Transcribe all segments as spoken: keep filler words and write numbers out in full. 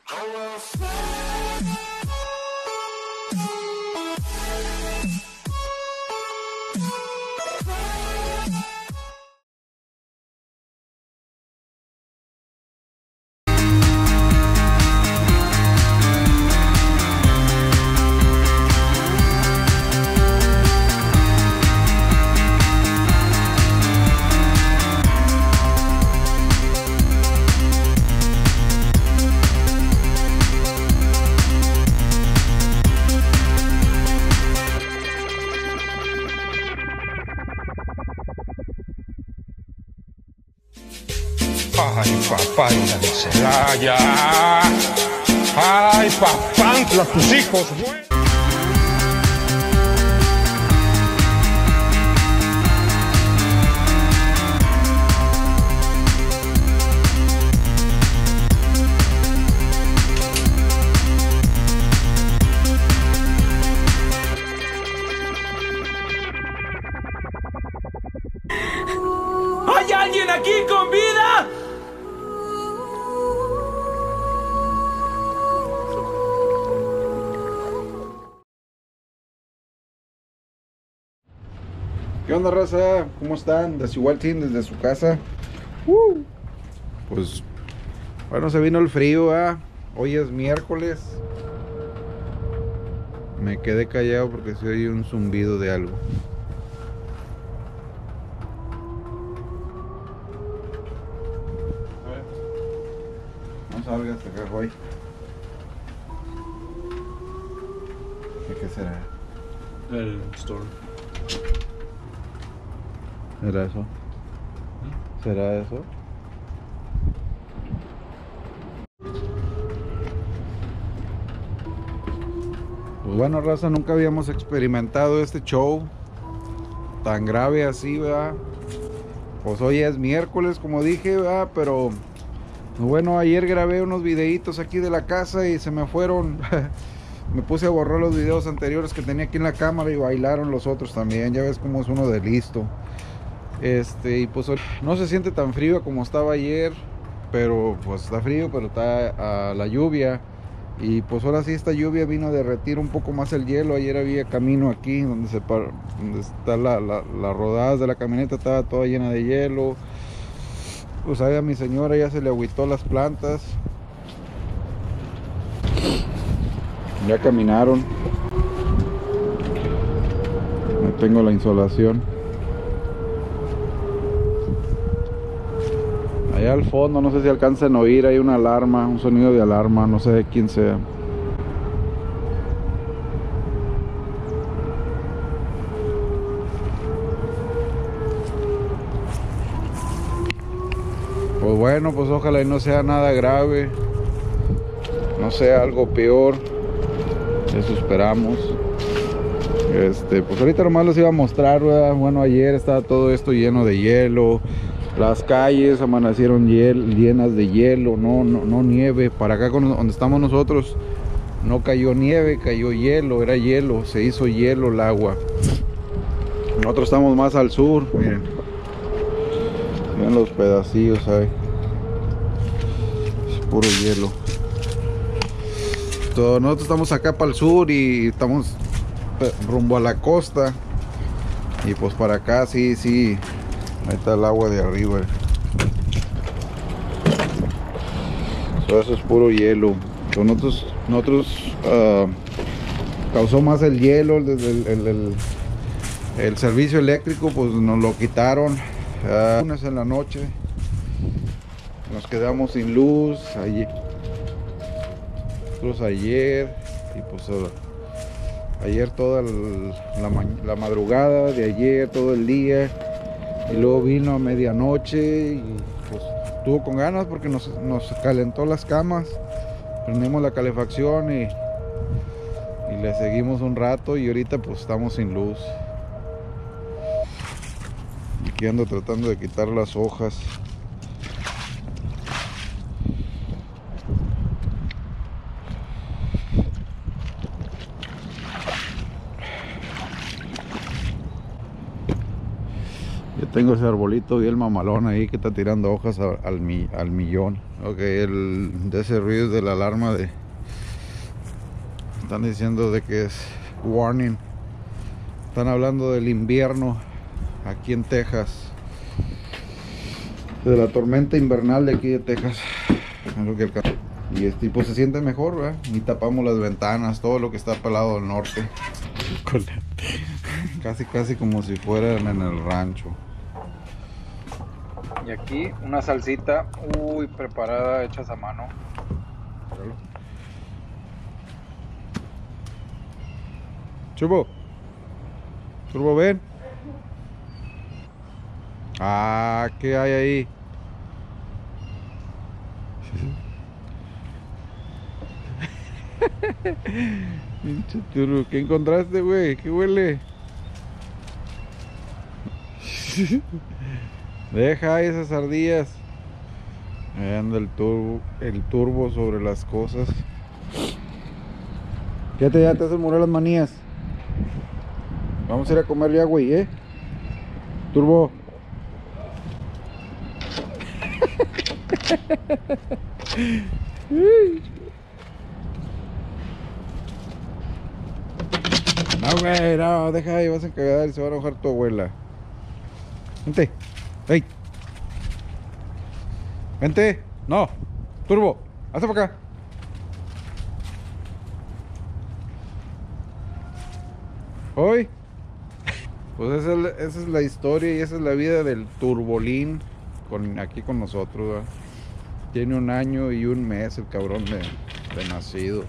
Ay, papá, y la miseria. Ay, papá, tus hijos, güey. ¿Hay alguien aquí con vida? ¿Qué onda, raza? ¿Cómo están? Desigual Team desde su casa. Uh, pues, bueno, se vino el frío, ¿eh? Hoy es miércoles. Me quedé callado porque se oye un zumbido de algo. No salgas acá, güey. ¿Qué, ¿Qué será? El store. ¿Será eso? ¿Será eso? Pues bueno, raza, nunca habíamos experimentado este show tan grave así, ¿verdad? Pues hoy es miércoles, como dije, ¿verdad? Pero bueno, ayer grabé unos videitos aquí de la casa y se me fueron. Me puse a borrar los videos anteriores que tenía aquí en la cámara y bailaron los otros también. Ya ves cómo es uno de listo. Este, y pues no se siente tan frío como estaba ayer, pero pues está frío, pero está a la lluvia. Y pues ahora sí esta lluvia vino a derretir un poco más el hielo. Ayer había camino aquí donde se par, donde está la, la, las rodadas de la camioneta, estaba toda llena de hielo. Pues ahí a mi señora ya se le agüitó las plantas. Ya caminaron. No tengo la insolación. Allá al fondo, no sé si alcanzan a oír, hay una alarma, un sonido de alarma, no sé de quién sea. Pues bueno, pues ojalá y no sea nada grave, no sea algo peor, eso esperamos. Este, pues ahorita nomás les iba a mostrar, ¿verdad? Bueno, ayer estaba todo esto lleno de hielo. Las calles amanecieron hiel, llenas de hielo, no, no, no nieve. Para acá con, donde estamos nosotros no cayó nieve, cayó hielo, era hielo, se hizo hielo el agua. Nosotros estamos más al sur, miren. Miren los pedacillos ahí. Es puro hielo. Todo, nosotros estamos acá para el sur y estamos rumbo a la costa. Y pues para acá sí, sí. Ahí está el agua de arriba. So, eso es puro hielo. So, nosotros, nosotros uh, causó más el hielo, el, el, el, el, el servicio eléctrico, pues nos lo quitaron. Uh, lunes en la noche nos quedamos sin luz. Ayer, nosotros ayer y pues uh, ayer toda el, la, la madrugada de ayer, todo el día. Y luego vino a medianoche y pues estuvo con ganas porque nos, nos calentó las camas. Prendimos la calefacción y, y le seguimos un rato y ahorita pues estamos sin luz. Aquí ando tratando de quitar las hojas. Tengo ese arbolito bien mamalón ahí que está tirando hojas a- al, mi- al millón. Ok, el, de ese ruido de la alarma de... Están diciendo de que es warning. Están hablando del invierno aquí en Texas. De la tormenta invernal de aquí de Texas. Es lo que alcanza. Y este tipo se siente mejor, ¿verdad? Y tapamos las ventanas, todo lo que está para el lado del norte. Casi, casi como si fueran en el rancho. Y aquí una salsita, uy, preparada, hechas a mano. Turbo, Turbo, ven. Ah, ¿qué hay ahí? Pinche Turbo, ¿qué encontraste, güey? ¿Qué huele? Deja esas ardillas. Ahí anda el turbo, el turbo sobre las cosas. Fíjate, ya te hacen morir las manías. Vamos a ir a comer ya, güey, ¿eh? Turbo. No, güey, no, deja ahí, vas a encagar y se va a enojar tu abuela. Vente, hey. Vente, no, Turbo, hazte para acá. Hoy, pues esa es, la, esa es la historia y esa es la vida del Turbolín con, aquí con nosotros, ¿verdad? Tiene un año y un mes el cabrón de, de nacido.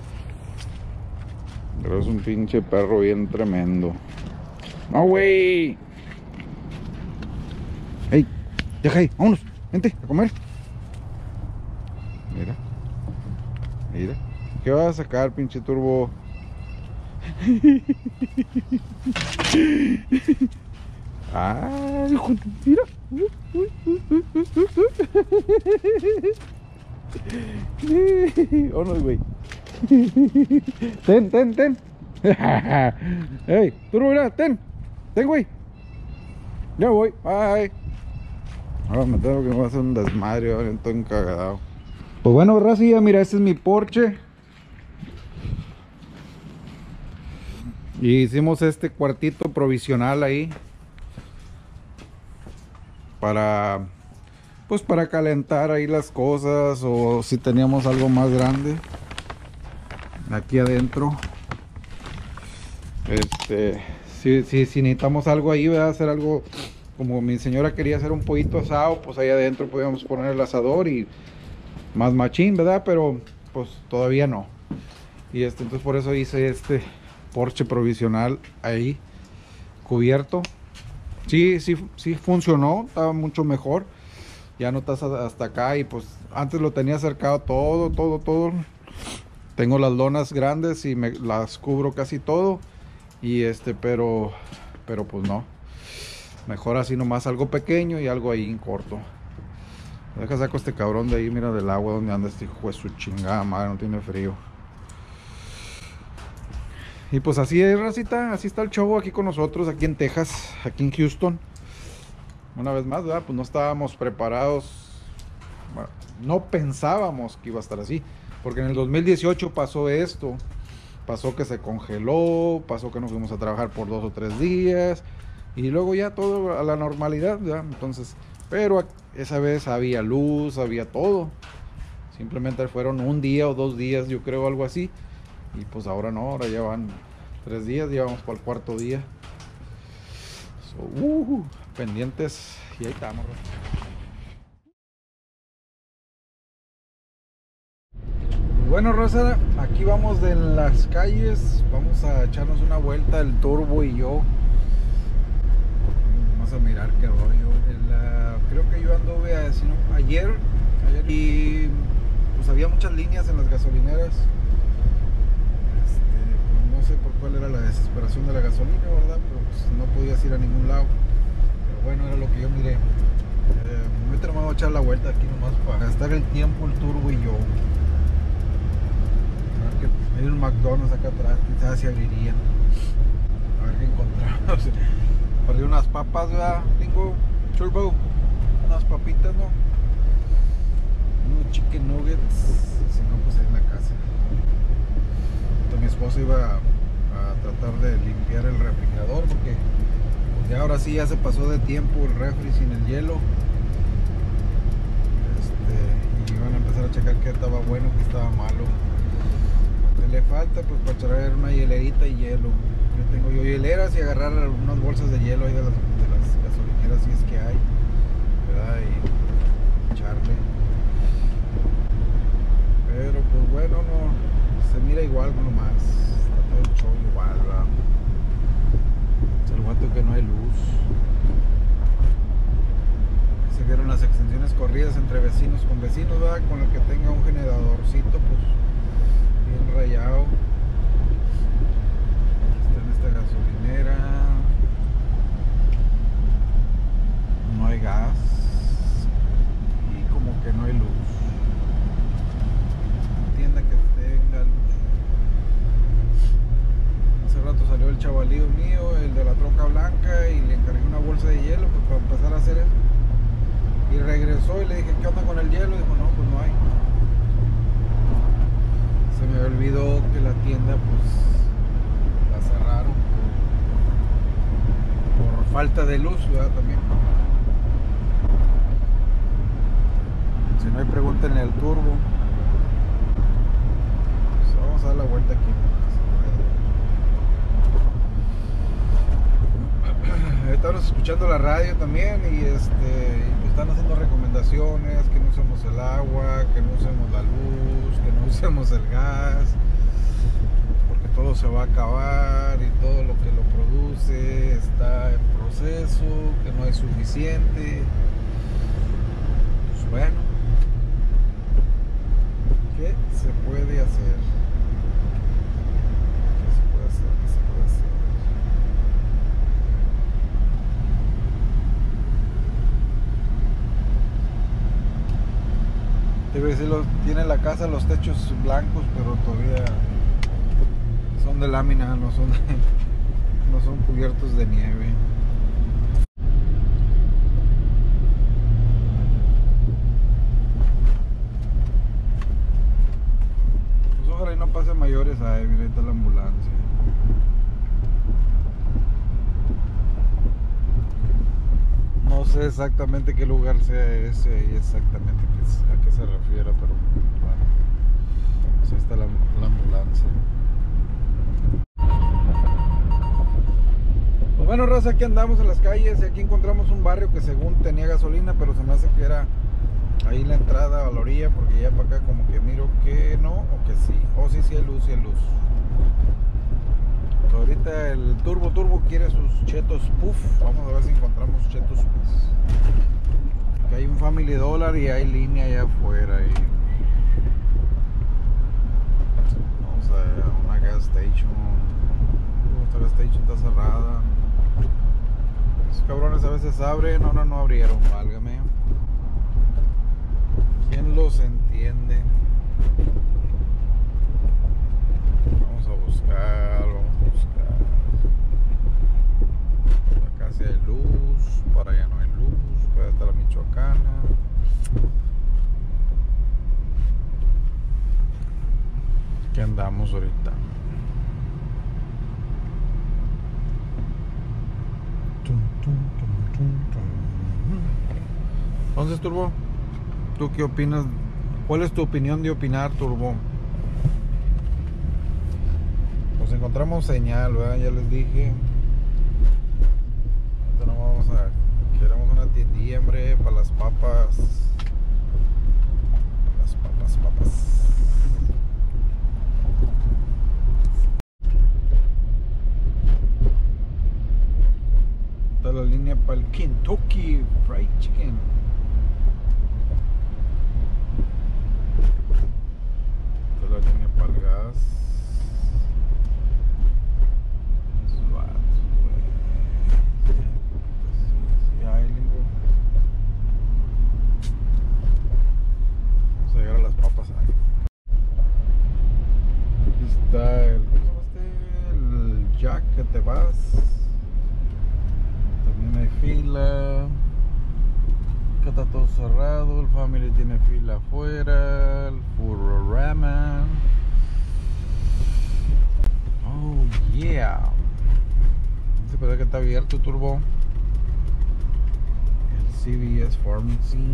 Pero es un pinche perro bien tremendo. ¡No, güey! ¡Ey! ¡Deja ahí! ¡Vámonos! ¡Vente! ¡A comer! Mira. Mira. ¿Qué vas a sacar, pinche Turbo? ¡Ay, hijo de... Mira! ¡Vámonos, güey! Ten, ten, ten. Ey, Turbo, mira, ten. Ten, güey. Ya voy, bye. Ahora me tengo que me voy a hacer un desmadre, ahora estoy encagadado. Pues bueno, raza, mira, este es mi Porsche. Y hicimos este cuartito provisional ahí. Para, pues para calentar ahí las cosas. O si teníamos algo más grande aquí adentro. Este, si, si, si necesitamos algo ahí, ¿verdad? Hacer algo, como mi señora quería hacer un pollito asado, pues ahí adentro podíamos poner el asador y más machín, ¿verdad? Pero pues todavía no. Y este, entonces por eso hice este Porsche provisional ahí cubierto. Sí, sí, sí funcionó, estaba mucho mejor. Ya no estás hasta acá y pues antes lo tenía cercado todo, todo, todo. Tengo las lonas grandes y me las cubro casi todo. Y este, pero, pero pues no. Mejor así nomás algo pequeño y algo ahí en corto. Deja saco este cabrón de ahí, mira del agua donde anda este hijo de su chingada madre, no tiene frío. Y pues así es, racita, así está el show aquí con nosotros, aquí en Texas, aquí en Houston. Una vez más, ¿verdad? Pues no estábamos preparados. Bueno, no pensábamos que iba a estar así. Porque en el dos mil dieciocho pasó esto. Pasó que se congeló, pasó que nos fuimos a trabajar por dos o tres días. Y luego ya todo a la normalidad, ¿verdad? Entonces, pero esa vez había luz, había todo. Simplemente fueron un día o dos días, yo creo, algo así. Y pues ahora no, ahora ya van tres días, ya vamos para el cuarto día. So, uh, pendientes y ahí estamos. Bueno, raza, aquí vamos de las calles, vamos a echarnos una vuelta el Turbo y yo. Vamos a mirar qué rollo. El, uh, creo que yo anduve a, si no, ayer, ayer y pues había muchas líneas en las gasolineras. Este, pues no sé por cuál era la desesperación de la gasolina, ¿verdad? Pero pues no podías ir a ningún lado. Pero bueno, era lo que yo miré. Eh, me he terminado de echar la vuelta aquí nomás para gastar el tiempo el Turbo y yo. Hay un McDonald's acá atrás, quizás se abrirían. A ver qué encontramos. perdí unas papas, ¿verdad? Tengo turbo, unas papitas, ¿no? Unos chicken nuggets, si no, pues ahí en la casa. Entonces mi esposa iba a, a tratar de limpiar el refrigerador porque pues ya ahora sí ya se pasó de tiempo el refri sin el hielo. Este, y iban a empezar a checar qué estaba bueno, qué estaba malo. ¿Qué le falta? Pues para traer una hielerita y hielo. Yo tengo yo hieleras y agarrar unas bolsas de hielo ahí de las, de las gasolineras si es que hay, ¿verdad? Y echarle. Pero pues bueno, no se mira igual nomás, está todo el show igual, ¿verdad? Es el guato que no hay luz. Se vieron las extensiones corridas entre vecinos con vecinos, ¿verdad? Con el que tenga un generadorcito, pues bien rayado. Está en esta gasolinera. No hay gas. Y como que no hay luz. Tienda que tenga luz. Hace rato salió el chavalío mío, el de la troca blanca, y le encargué una bolsa de hielo pues, para empezar a hacer eso. Y regresó y le dije, ¿qué onda con el hielo? Y dijo, no, pues no hay. Se me olvidó que la tienda pues la cerraron por, por falta de luz, ¿verdad? También. Si no hay, pregúntenle al turbo. Pues vamos a dar la vuelta aquí. Estamos escuchando la radio también y este están haciendo recomendaciones, que no usemos el agua, que no usemos la luz, que no usemos el gas, porque todo se va a acabar y todo lo que lo produce está en proceso, que no hay suficiente. Pues bueno, ¿qué se puede hacer? ¿Qué se puede hacer? ¿Qué se puede hacer? Debe decir, los, tiene la casa los techos blancos, pero todavía son de lámina, no son, no son cubiertos de nieve. Pues ojalá y no pase a mayores. Ahí, mira, ahí está la ambulancia. No sé exactamente qué lugar sea ese y exactamente qué, a qué se refiere, pero bueno, pues ahí está la, la ambulancia. Pues bueno, raza, aquí andamos en las calles y aquí encontramos un barrio que según tenía gasolina, pero se me hace que era ahí la entrada a la orilla, porque ya para acá como que miro que no o que sí. Oh, sí, sí hay luz, sí hay luz. Ahorita el Turbo Turbo quiere sus chetos puff. Vamos a ver si encontramos chetos puff. Aquí hay un Family Dollar y hay línea allá afuera. Y vamos a una gas station. Esta gas station está cerrada. Esos cabrones a veces abren, ahora no abrieron, válgame. ¿Quién los entiende? Vamos a buscar, vamos a buscar. Por acá sí hay luz, para allá no hay luz, puede estar la Michoacana. Aquí andamos ahorita. Entonces, Turbo, ¿tú qué opinas? ¿Cuál es tu opinión de opinar, Turbo? Pues encontramos señal, ¿verdad? Ya les dije. Ahorita no vamos a... Queremos una tiendilla, hombre, para las papas. Las papas, papas. Está la línea para el Kentucky Fried Chicken. Está la línea para el gas. Vamos a llegar a las papas ahí. Aquí está el, ¿cómo se llama este? El Jack que te vas. fila. Acá está todo cerrado. El Family tiene fila afuera. El Furorama. Oh yeah. Se puede que está abierto, Turbo. El C V S Pharmacy.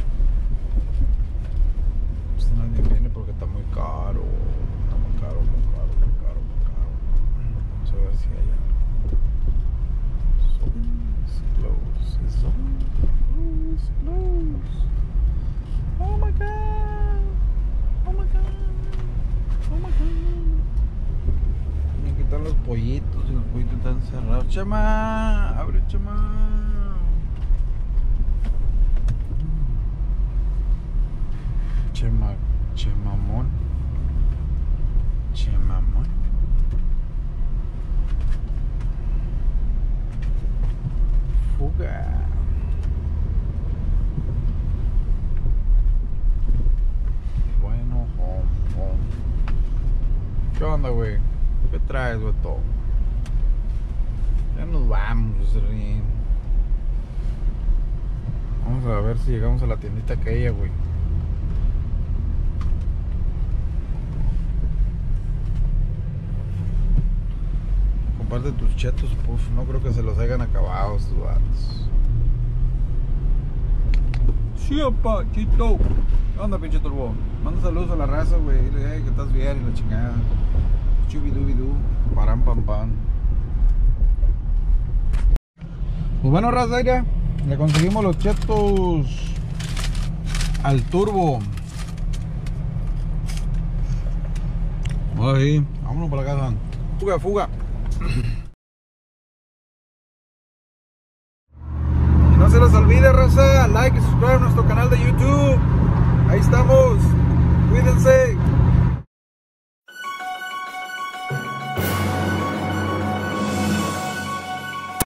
Este nadie viene porque está muy caro. Está muy caro, muy caro, muy caro, muy caro. Vamos a ver si hay algo. So, it's close. It's so close, close. Oh my god. Oh my god. Oh my god. Aquí están los pollitos y los pollitos están cerrados. Chama, abre, chama. Chema, chemamón. Chemamón. Fuga. Bueno, home, home. ¿Qué onda, güey? ¿Qué traes, vato? Ya nos vamos, Rin. Vamos a ver si llegamos a la tiendita aquella, güey. Comparte tus chetos, puff. No creo que se los hayan acabado estos vatos. Sí, opa, chito. ¿Qué onda, pinche Turbo? Manda saludos a la raza, güey. Dile, hey, que estás bien y la chingada. Chubidubidú, param pam pam. Pues bueno, raza, ya le conseguimos los chetos al Turbo. Ahí, vámonos para la casa. Fuga, fuga. Y no se les olvide, raza, like y subscribe a nuestro canal de YouTube. Ahí estamos. Cuídense.